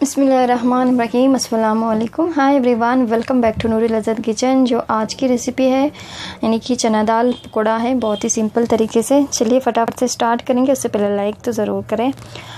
बिस्मिल्लाहिर्रहमानिर्रहीम अस्सलाम वालेकुम। Hi everyone, welcome back to Noori Lazzat kitchen. जो आज की रेसिपी है यानी कि चना दाल पकौड़ा है, बहुत ही सिंपल तरीके से। चलिए फटाफट से स्टार्ट करेंगे। उससे पहले लाइक तो ज़रूर करें।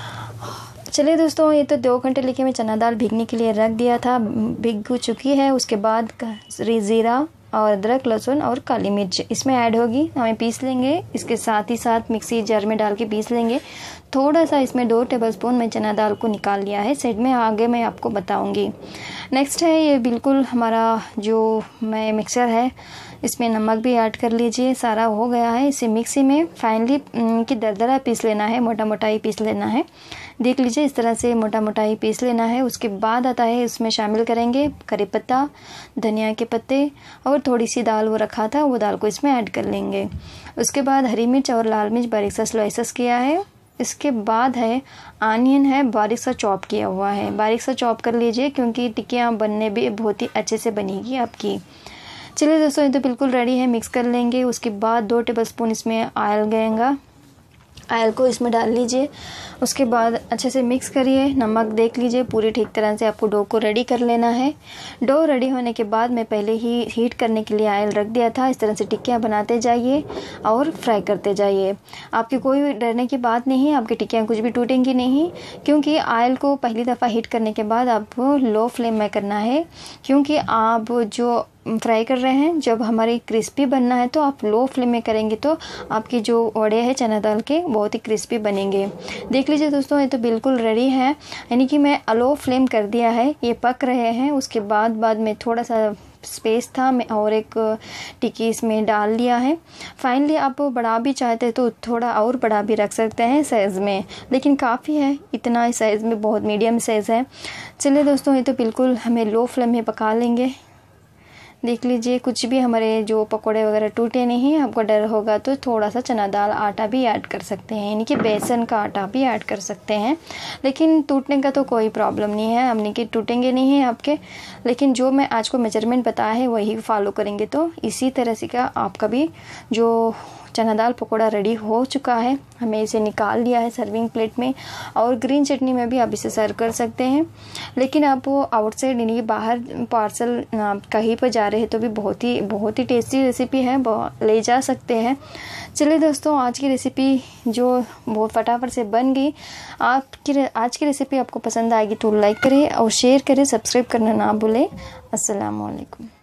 चलिए दोस्तों, ये तो 2 घंटे लेके मैं चना दाल भीगने के लिए रख दिया था, भीग चुकी है। उसके बाद ज़ीरा और अदरक, लहसुन और काली मिर्च इसमें ऐड होगी, हमें पीस लेंगे। इसके साथ ही साथ मिक्सी जार में डाल के पीस लेंगे। थोड़ा सा इसमें 2 टेबलस्पून मैं चना दाल को निकाल लिया है साइड में, आगे मैं आपको बताऊंगी। नेक्स्ट है ये बिल्कुल हमारा जो मैं मिक्सर है, इसमें नमक भी ऐड कर लीजिए। सारा हो गया है। इसे मिक्सी में फाइनली कि दरदरा पीस लेना है, मोटा मोटा ही पीस लेना है। देख लीजिए, इस तरह से मोटा मोटा ही पीस लेना है। उसके बाद आता है इसमें शामिल करेंगे करी पत्ता, धनिया के पत्ते और थोड़ी सी दाल वो रखा था, वो दाल को इसमें ऐड कर लेंगे। उसके बाद हरी मिर्च और लाल मिर्च बारीक सा स्लाइसेस किया है। इसके बाद है आनियन है, बारीक सा चॉप किया हुआ है। बारीक सा चॉप कर लीजिए क्योंकि टिक्कियाँ बनने भी बहुत ही अच्छे से बनेगी आपकी। चलिए दोस्तों, ये तो बिल्कुल रेडी है, मिक्स कर लेंगे। उसके बाद 2 टेबलस्पून इसमें ऑयल गएगा, ऑयल को इसमें डाल लीजिए। उसके बाद अच्छे से मिक्स करिए। नमक देख लीजिए, पूरी ठीक तरह से आपको डो को रेडी कर लेना है। डो रेडी होने के बाद मैं पहले ही हीट करने के लिए ऑयल रख दिया था। इस तरह से टिक्कियाँ बनाते जाइए और फ्राई करते जाइए। आपकी कोई डरने की बात नहीं है, आपकी टिक्कियाँ कुछ भी टूटेंगी नहीं, क्योंकि ऑयल को पहली दफ़ा हीट करने के बाद आपको लो फ्लेम में करना है। क्योंकि आप जो फ्राई कर रहे हैं, जब हमारी क्रिस्पी बनना है तो आप लो फ्लेम में करेंगे तो आपकी जो वड़े हैं चना दाल के बहुत ही क्रिस्पी बनेंगे। देख लीजिए दोस्तों, ये तो बिल्कुल रेडी है, यानी कि मैं लो फ्लेम कर दिया है, ये पक रहे हैं। उसके बाद में थोड़ा सा स्पेस था, मैं और एक टिक्की इसमें डाल लिया है। फाइनली आप बढ़ा भी चाहते हैं तो थोड़ा और बढ़ा भी रख सकते हैं साइज़ में, लेकिन काफ़ी है इतना साइज़ में, बहुत मीडियम साइज़ है। चलिए दोस्तों, ये तो बिल्कुल हमें लो फ्लेम में पका लेंगे। देख लीजिए, कुछ भी हमारे जो पकोड़े वगैरह टूटे नहीं। आपको डर होगा तो थोड़ा सा चना दाल आटा भी ऐड कर सकते हैं, यानी कि बेसन का आटा भी ऐड कर सकते हैं। लेकिन टूटने का तो कोई प्रॉब्लम नहीं है, यानी कि टूटेंगे नहीं हैं आपके। लेकिन जो मैं आज को मेजरमेंट बताया है वही फॉलो करेंगे तो इसी तरह से का आपका भी जो चना दाल पकोड़ा रेडी हो चुका है। हमें इसे निकाल लिया है सर्विंग प्लेट में, और ग्रीन चटनी में भी आप इसे सर्व कर सकते हैं। लेकिन आप आउटसाइड यानी कि बाहर पार्सल कहीं पर जा रहे हैं तो भी बहुत ही टेस्टी रेसिपी है, ले जा सकते हैं। चलिए दोस्तों, आज की रेसिपी जो बहुत फटाफट से बन गई। आज की रेसिपी आपको पसंद आएगी तो लाइक करें और शेयर करें, सब्सक्राइब करना ना भूलें। अस्सलाम वालेकुम।